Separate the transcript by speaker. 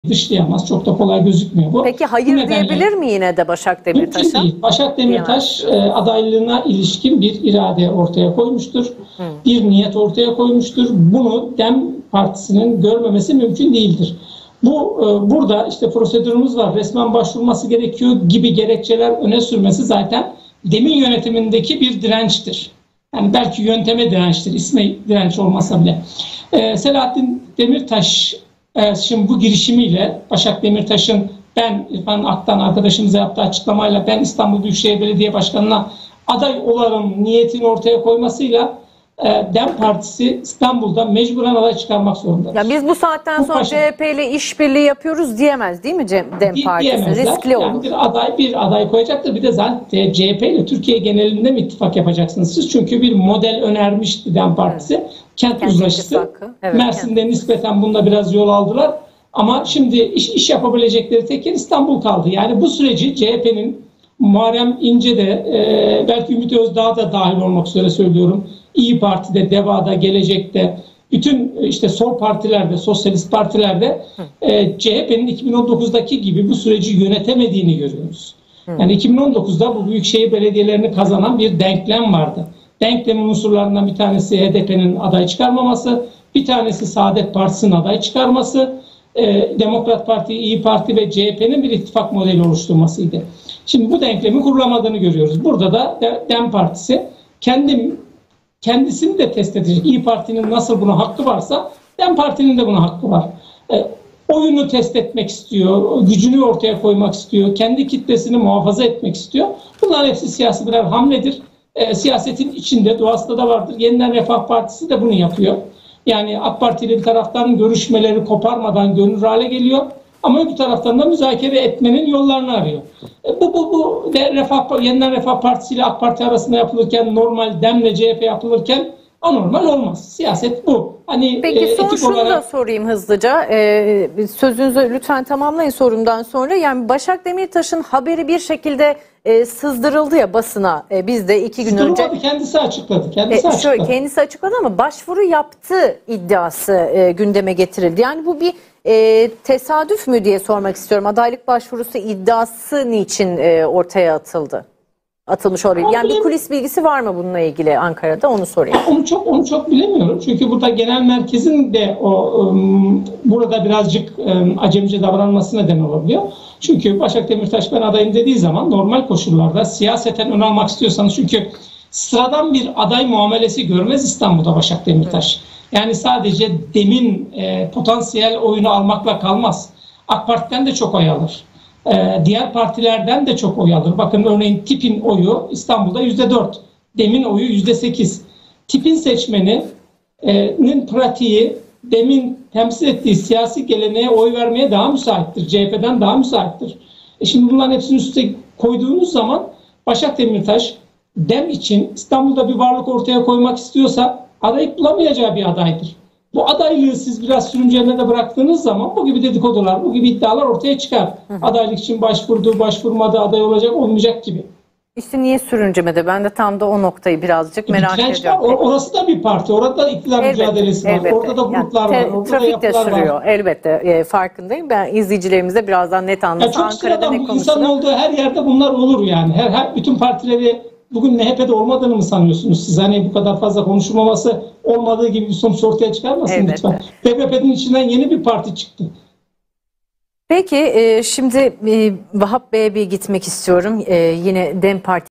Speaker 1: dışlayamaz. Çok da kolay gözükmüyor bu.
Speaker 2: Peki hayır diyebilir mi yine de Başak Demirtaş'a?
Speaker 1: Başak Demirtaş adaylığına ilişkin bir irade ortaya koymuştur. Bir niyet ortaya koymuştur. Bunu DEM Partisi'nin görmemesi mümkün değildir. Burada işte prosedürümüz var, resmen başvurması gerekiyor gibi gerekçeler öne sürmesi zaten DEM'in yönetimindeki bir dirençtir. Yani belki yönteme dirençtir, isme direnç olmasa bile. Selahattin Demirtaş şimdi bu girişimiyle Başak Demirtaş'ın İrfan Aktan arkadaşımıza yaptığı açıklamayla ben İstanbul Büyükşehir Belediye Başkanı'na aday olalım niyetini ortaya koymasıyla DEM Partisi İstanbul'da mecburen aday çıkarmak zorunda.
Speaker 2: Ya biz bu saatten sonra CHP ile işbirliği yapıyoruz diyemez değil mi DEM Partisi? Riskli olur.
Speaker 1: Yani bir aday koyacaktır. Bir de zaten CHP ile Türkiye genelinde mi ittifak yapacaksınız siz? Çünkü bir model önermişti DEM Partisi. Evet. Kent uzlaşısı. Evet, Mersin'de nispeten bununla biraz yol aldılar. Ama şimdi iş yapabilecekleri tek yer İstanbul kaldı. Yani bu süreci CHP'nin Muharrem İnce de belki Ümit Özdağ da dahil olmak üzere söylüyorum. İYİ Parti'de, DEVA'da, Gelecek'te, bütün işte sol partilerde, sosyalist partilerde CHP'nin 2019'daki gibi bu süreci yönetemediğini görüyoruz. Yani 2019'da bu büyükşehir belediyelerini kazanan bir denklem vardı. Denklemin unsurlarından bir tanesi HDP'nin aday çıkarmaması, bir tanesi Saadet Partisi'nin aday çıkarması, Demokrat Parti, İYİ Parti ve CHP'nin bir ittifak modeli oluşturmasıydı. Şimdi bu denklemin kurulamadığını görüyoruz. Burada da DEM Partisi kendisini de test edecek. İYİ Parti'nin nasıl buna hakkı varsa DEM Parti'nin de buna hakkı var. Oyunu test etmek istiyor, gücünü ortaya koymak istiyor, kendi kitlesini muhafaza etmek istiyor. Bunların hepsi siyasi birer hamledir. Siyasetin içinde, doğasında da vardır. Yeniden Refah Partisi de bunu yapıyor. Yani AK Parti ile bir taraftan görüşmeleri koparmadan gönül hale geliyor. Ama bir taraftan da müzakere etmenin yollarını arıyor. Bu Yeniden Refah Partisi ile AK Parti arasında yapılırken normal, DEM'le CHP yapılırken anormal olmaz. Siyaset bu.
Speaker 2: Peki son şunu da sorayım hızlıca. Sözünüzü lütfen tamamlayın sorumdan sonra. Yani Başak Demirtaş'ın haberi bir şekilde sızdırıldı ya basına. Biz de 2 gün önce...
Speaker 1: Kendisi açıkladı.
Speaker 2: Kendisi açıkladı ama başvuru yaptı iddiası gündeme getirildi. Yani bu bir tesadüf mü diye sormak istiyorum. Adaylık başvurusu iddiası niçin ortaya atılmış olabilir? Yani bir kulis bilgisi var mı bununla ilgili Ankara'da? Onu sorayım.
Speaker 1: Onu çok bilemiyorum. Çünkü burada genel merkezin de burada birazcık acemice davranması neden olabiliyor. Çünkü Başak Demirtaş ben adayım dediği zaman normal koşullarda siyaseten ön almak istiyorsanız çünkü sıradan bir aday muamelesi görmez İstanbul'da Başak Demirtaş. Yani sadece DEM'in potansiyel oyunu almakla kalmaz. AK Parti'den de çok oy alır. Diğer partilerden de çok oy alır. Bakın örneğin TİP'in oyu İstanbul'da %4. DEM'in oyu %8. TİP'in seçmeninin pratiği DEM'in temsil ettiği siyasi geleneğe oy vermeye daha müsaittir. CHP'den daha müsaittir. Şimdi bunların hepsini üstüne koyduğunuz zaman Başak Demirtaş DEM için İstanbul'da bir varlık ortaya koymak istiyorsa adaylık bulamayacağı bir adaydır. Bu adaylığı siz biraz sürüncemede de bıraktığınız zaman bu gibi dedikodular, bu gibi iddialar ortaya çıkar. Adaylık için başvurdu, başvurmadı, aday olacak, olmayacak gibi.
Speaker 2: İşte niye sürüncemede? Ben de tam da o noktayı birazcık merak ediyorum.
Speaker 1: Orası da bir parti, orada da iktidar mücadelesi var.
Speaker 2: Elbette.
Speaker 1: Orada da gruplar var, orada
Speaker 2: trafik
Speaker 1: da yapılar
Speaker 2: de sürüyor.
Speaker 1: var.
Speaker 2: Elbette farkındayım. Ben izleyicilerimize birazdan net anlatsın.
Speaker 1: Çok sıradan insan olduğu her yerde bunlar olur yani. Bütün partileri bugün MHP'de olmadığını mı sanıyorsunuz siz? Hani bu kadar fazla konuşulmaması olmadığı gibi bir sonuç ortaya çıkarmasın lütfen. TBP'nin içinden yeni bir parti çıktı.
Speaker 2: Peki şimdi Vahap Bey'e bir gitmek istiyorum. Yine DEM Parti